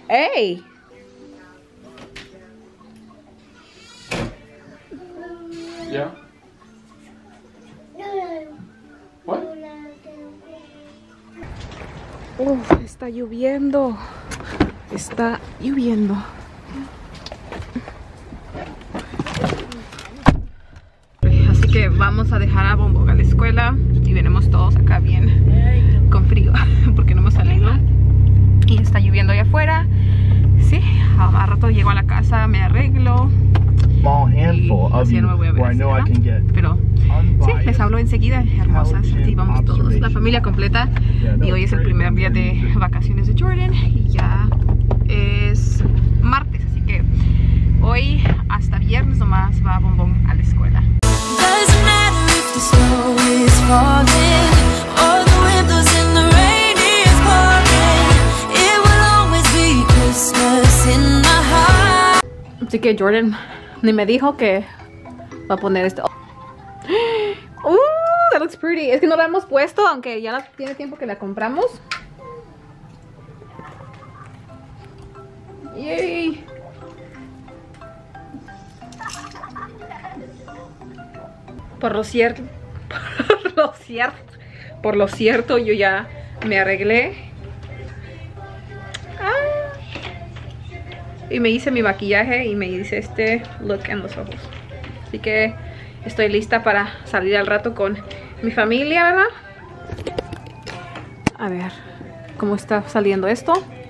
Hey. Yeah. What? Está lloviendo. Está lloviendo. Así que vamos a dejar a Bombón a la escuela y venimos todos acá bien con frío porque no hemos salido y está lloviendo allá afuera. Sí, a rato llego a la casa, me arreglo y así no me voy a ver así, ¿no? Pero sí, les hablo enseguida, hermosas. Aquí vamos todos, la familia completa, y hoy es el primer día de vacaciones de Jordan y ya es martes, así que hoy hasta viernes nomás va Bombón a la escuela. Así que Jordan ni me dijo que va a poner esto. That looks pretty. Es que no la hemos puesto, aunque ya tiene tiempo que la compramos. Yay. Por lo cierto, yo ya me arreglé. Y me hice mi maquillaje y me hice este look en los ojos. Así que estoy lista para salir al rato con mi familia, ¿verdad? A ver cómo está saliendo esto.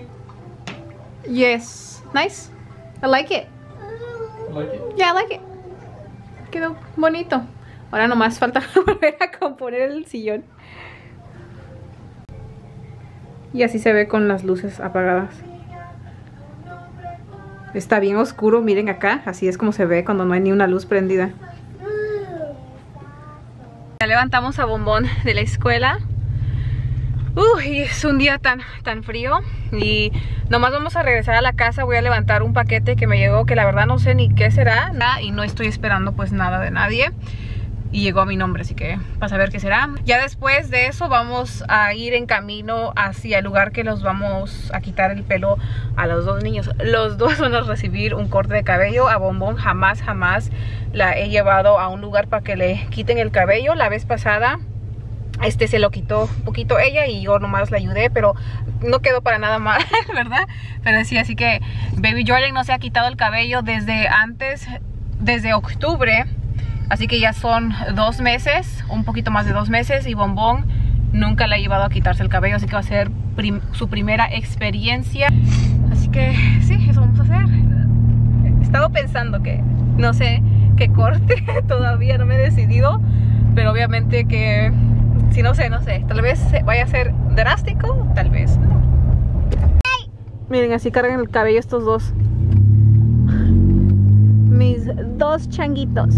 Yes, nice. I like it. Yeah, I like it. Quedó bonito. Ahora nomás falta volver a componer el sillón. Y así se ve con las luces apagadas. Está bien oscuro, miren acá. Así es como se ve cuando no hay ni una luz prendida. Ya levantamos a Bombón de la escuela. Y es un día tan frío. Y nomás vamos a regresar a la casa. Voy a levantar un paquete que me llegó, que la verdad no sé ni qué será. Y no estoy esperando pues nada de nadie. Y llegó a mi nombre, así que para saber qué será. Ya después de eso vamos a ir en camino hacia el lugar que los vamos a quitar el pelo a los dos niños. Los dos van a recibir un corte de cabello. A Bombón jamás la he llevado a un lugar para que le quiten el cabello. La vez pasada se lo quitó un poquito ella y yo nomás la ayudé, pero no quedó para nada mal, ¿verdad? Pero sí, así que Baby Jordan no se ha quitado el cabello desde octubre. Así que ya son 2 meses, un poquito más de 2 meses, y Bombón nunca le ha llevado a quitarse el cabello, así que va a ser su primera experiencia. Así que sí, eso vamos a hacer. He estado pensando que no sé qué corte, todavía no me he decidido, pero obviamente que si no sé, tal vez vaya a ser drástico, tal vez no. Miren, así cargan el cabello estos dos. Mis dos changuitos.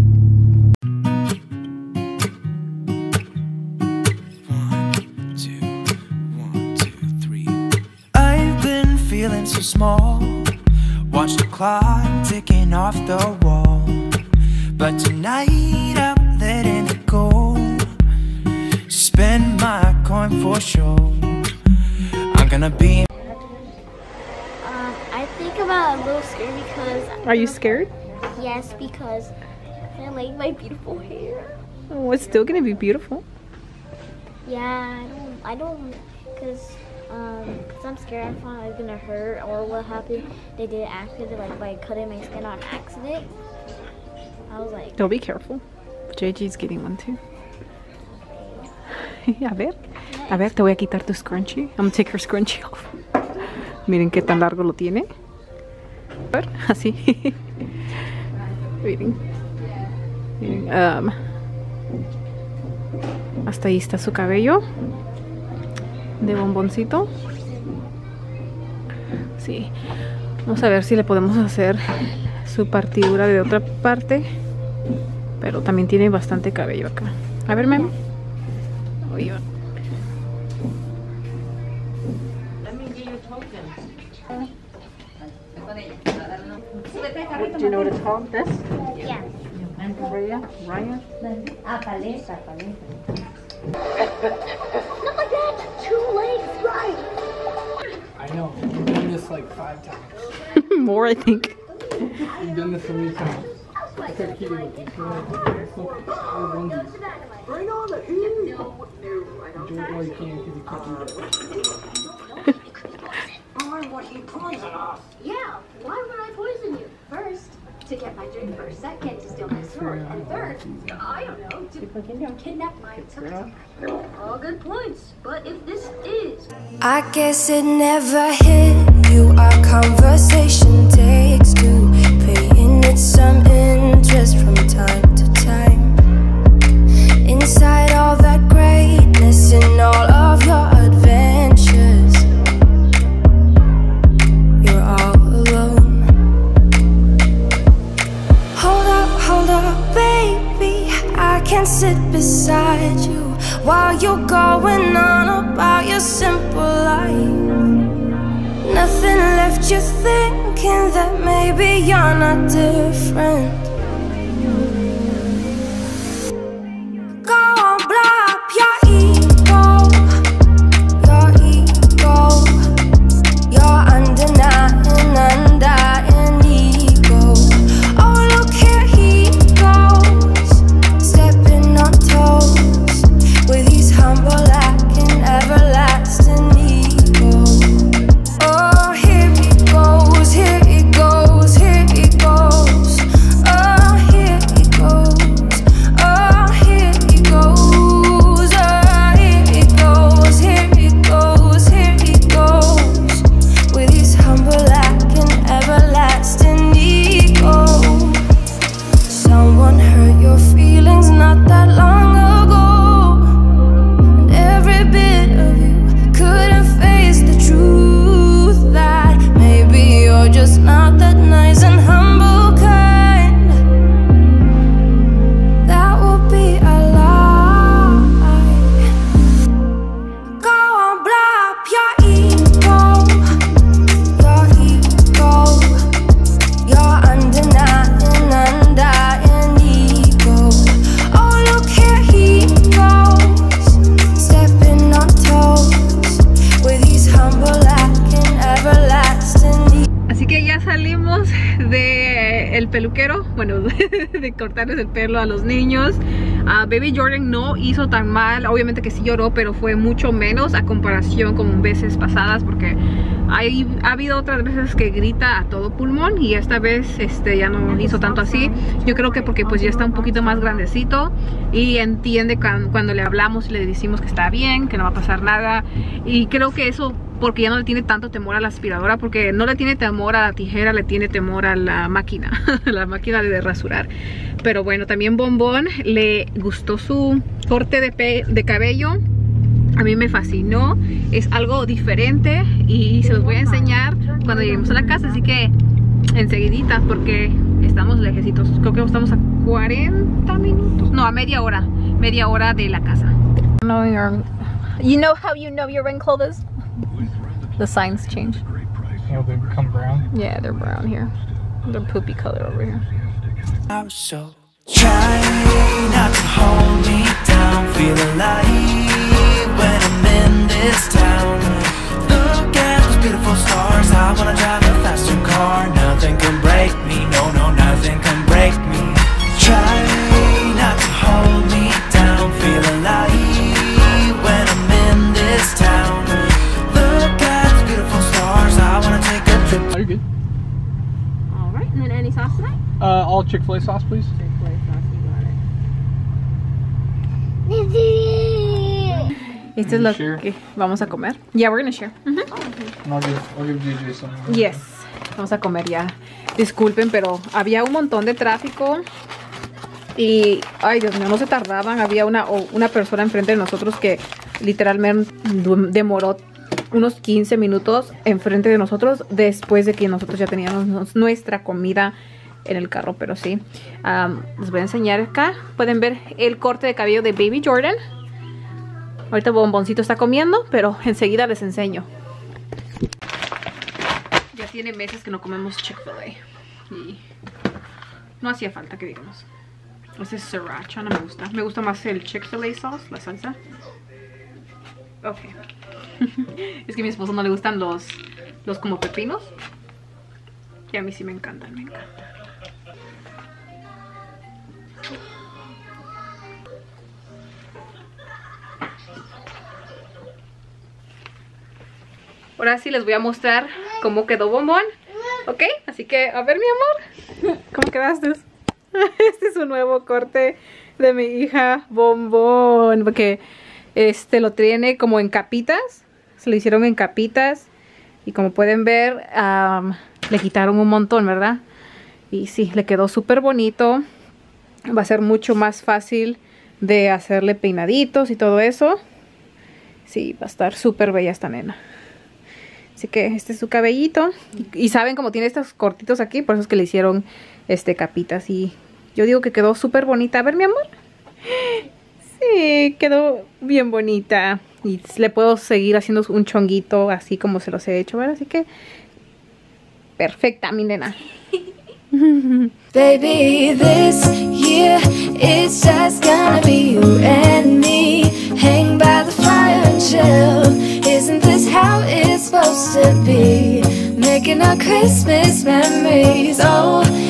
Feeling so small, watch the clock ticking off the wall, but tonight I'm letting it go. Spend my coin for sure. I'm gonna be I think I'm a little scared because... Are you scared? Yes, because I like my beautiful hair. Oh, it's still gonna be beautiful. Yeah, I don't, because I'm scared I'm probably gonna hurt, or what happened, they did accident, like by cutting my skin on accident. I was like... Don't be careful. JG's getting one too. A ver, te voy a quitar tu scrunchie. I'm gonna take her scrunchie off. Miren qué tan largo lo tiene. A ver, así. Miren. Hasta ahí está su cabello de bomboncito. Sí. Vamos a ver si le podemos hacer su partidura de otra parte. Pero también tiene bastante cabello acá. A ver, Memo. Oye. Do you know what it's called? This? Yeah. Ryan? Paleta. Look at that! 2 legs, right? I know. done this like 5 times. More, I think. You've done this so many times. Look how cute you look. Look, onesies. Bring on the heat! Enjoy it while you can because you can't do that. I want you poison us! Yeah, why would I poison you? First, to get my drink first. Second, to steal my sword. And third, I don't know, to kidnap my tuk-tuk. All good points, but if this is... I guess it never hit you. Our conversation takes two, paying it some interest from time to time. Inside all that greatness and all of your adventures, you're all alone. Hold up, baby, I can't sit beside you while you're going on about your simple life. Nothing left you thinking that maybe you're not different. Go on, blow up your ego, your undying ego. Oh, look here he goes, stepping on toes with his humble lacking everlasting ego. Oh, here he goes, here he goes, here he goes. Oh, here he goes, oh, here he goes, oh, here he goes, here he goes, here he goes with his humble lacking everlasting ego. Someone hurt your feelings not that long ago, and every bit of you couldn't face the truth that maybe you're just not that nice and humble kind. That would be a lie. Go on, blow up your ego, your undying ego. Oh, look here he goes, stepping on toes with his humble lacking everlasting ego. Así que ya salimos de el peluquero, bueno, de cortarles el pelo a los niños. Baby Jordan no hizo tan mal, obviamente que sí lloró, pero fue mucho menos a comparación con veces pasadas, porque ha habido otras veces que grita a todo pulmón y esta vez ya no hizo tanto así. Yo creo que porque pues ya está un poquito más grandecito y entiende cuando le hablamos y le decimos que está bien, que no va a pasar nada, y creo que eso porque ya no le tiene tanto temor a la aspiradora, porque no le tiene temor a la tijera, le tiene temor a la máquina, la máquina de rasurar. Pero bueno, también Bombón le gustó su corte de cabello. A mí me fascinó, es algo diferente y se los voy a enseñar cuando lleguemos a la casa, así que enseguidita, porque estamos lejecitos. Creo que estamos a 40 minutos, no, a media hora de la casa. You know how you know you're in Clovis? The signs change. Oh, they become brown. Yeah, they're brown here. They're poopy color over here. So try not to hold me down, feel alive when I'm in this town. Look at those beautiful stars, I wanna drive a faster car. Nothing can break me, no, nothing can break me. Try not to hold me down, feel alive when I'm in this town. Look at those beautiful stars, I wanna take a trip. Are you good? Alright, and then any sauce tonight? All Chick-fil-A sauce, please. Chick-fil-A sauce, you got it. Esto es lo Share? que vamos a comer. Yeah, we're gonna share. And I'll give JJ some. Yes, vamos a comer ya. Disculpen, pero había un montón de tráfico y, ay Dios mío, no se tardaban. Había una persona enfrente de nosotros que literalmente demoró unos 15 minutos enfrente de nosotros después de que nosotros ya teníamos nuestra comida en el carro. Pero sí, les voy a enseñar acá. Pueden ver el corte de cabello de Baby Jordan. Ahorita Bomboncito está comiendo, pero enseguida les enseño. Ya tiene meses que no comemos Chick-fil-A y no hacía falta que digamos. Ese es sriracha, no me gusta. Me gusta más el Chick-fil-A sauce, la salsa. Ok. Es que a mi esposo no le gustan los los como pepinos. Y a mí sí me encantan, me encantan. Ahora sí les voy a mostrar cómo quedó Bombón. ¿Ok? Así que, a ver, mi amor, ¿cómo quedaste? Este es un nuevo corte de mi hija Bombón, porque lo tiene como en capitas. Se lo hicieron en capitas. Y como pueden ver, le quitaron un montón, ¿verdad? Y sí, le quedó súper bonito. Va a ser mucho más fácil de hacerle peinaditos y todo eso. Sí, va a estar súper bella esta nena. Así que este es su cabellito. Y saben, como tiene estos cortitos aquí, por eso es que le hicieron capitas. Y yo digo que quedó súper bonita. A ver, mi amor. Sí, quedó bien bonita. Y le puedo seguir haciendo un chonguito así como se los he hecho, ¿verdad? Así que perfecta, mi nena. Baby, this year it's just gonna be you and me. Hang by the fire and chill. Isn't this how it's supposed to be? Making our Christmas memories. Oh,